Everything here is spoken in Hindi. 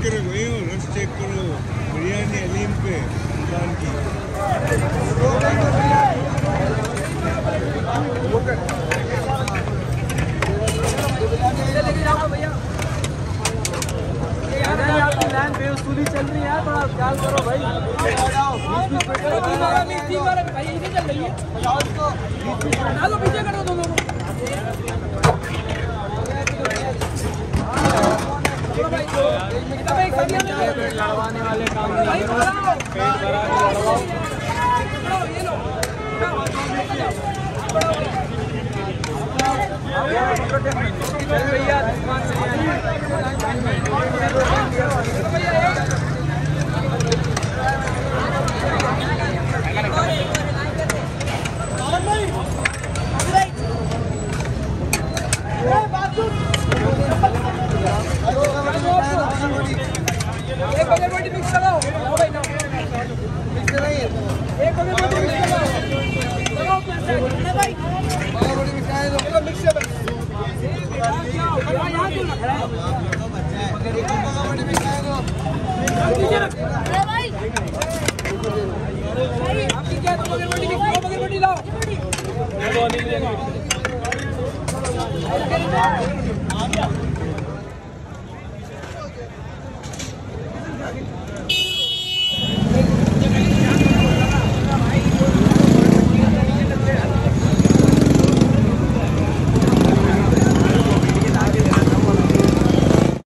करो भाई, रस चेक करो बिरयानी अलीम पे दुकान की। बेउसूली चल रही है, थोड़ा ख्याल करो भाई। भाई चल रही है, पीछे करो दोनों। लड़वाने वाले काम नहीं करो, पेट भरा लड़वाओ। चल भैया दुकान एक बजे रोटी मिक्स कराओ भाई ना, मिक्स कराइए। एक बजे रोटी मिक्स कराओ पैसे भाई, रोटी मिक्स कराए दो मिक्स से बस। यहां क्यों लग रहा है रोटी मिक्स कराए दो अरे भाई। आपकी क्या दो बजे रोटी मिक्स, दो बजे रोटी लाओ। ये दो नहीं लेंगे।